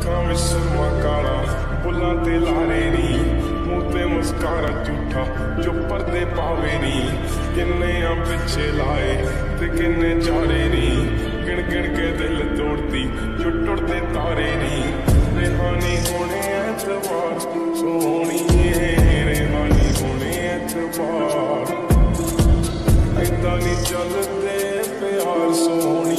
ਅੱਖਾਂ ਵਿੱਚ ਸੁਰਮਾ ਕਾਲਾ, ਬੁੱਲਾਂ ਤੇ ਲਾਰੇ ਨੀ, ਮੂੰਹ ਤੇ ਮੁਸਕਾਰਾ ਝੂਠਾ ਜੋ ਪਰਦੇ ਪਾਵੇ ਨੀ। ਕਿੰਨੇ ਆ ਪਿੱਛੇ ਲਾਏ ਤੇ ਕਿੰਨੇ ਚਾਰੇ ਨੀ, ਗਿਣ ਗਿਣ ਕੇ ਦਿਲ ਤੋੜਦੀ ਜੋ ਟੁੱਟਦੇ ਤਾਰੇ ਨੀ। रेहानी होने एतबार सोहणीए, रेहानी होने एतबार, ऐदां नहीं चलदे प्यार सोहणीए।